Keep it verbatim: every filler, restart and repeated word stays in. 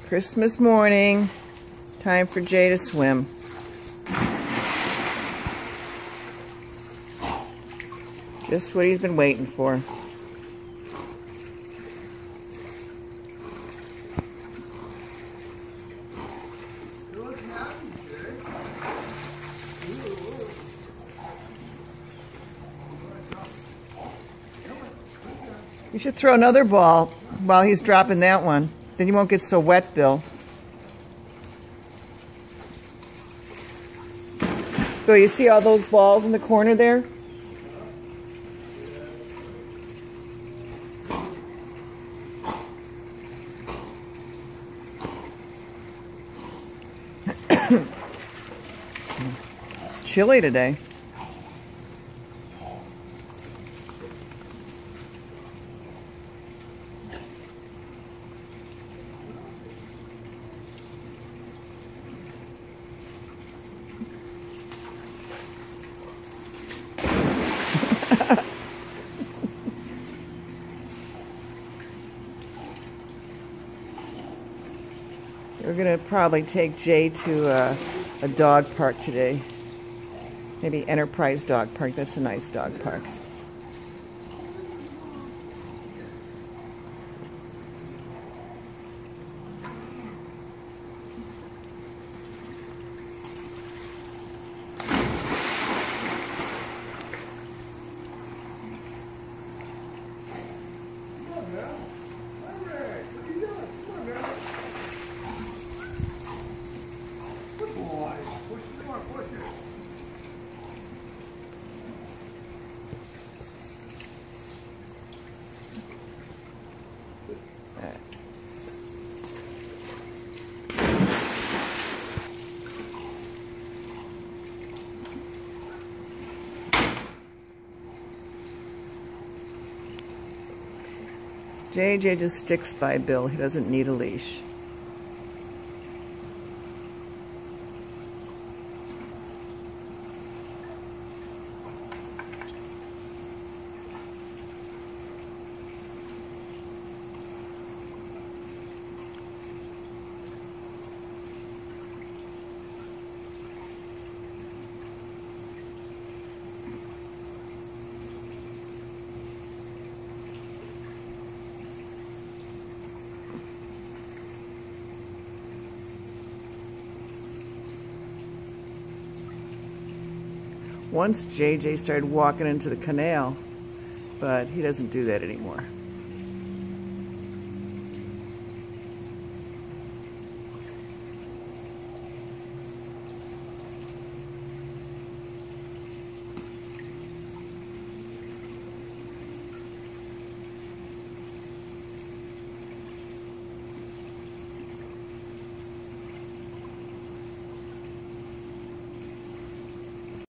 Christmas morning, time for Jay to swim. Just what he's been waiting for. You should throw another ball while he's dropping that one. Then you won't get so wet, Bill. Bill, you see all those balls in the corner there? It's chilly today. We're going to probably take Jay to a, a dog park today. Maybe Enterprise Dog Park. That's a nice dog park. J J just sticks by Bill. He doesn't need a leash. Once J J started walking into the canal, but he doesn't do that anymore.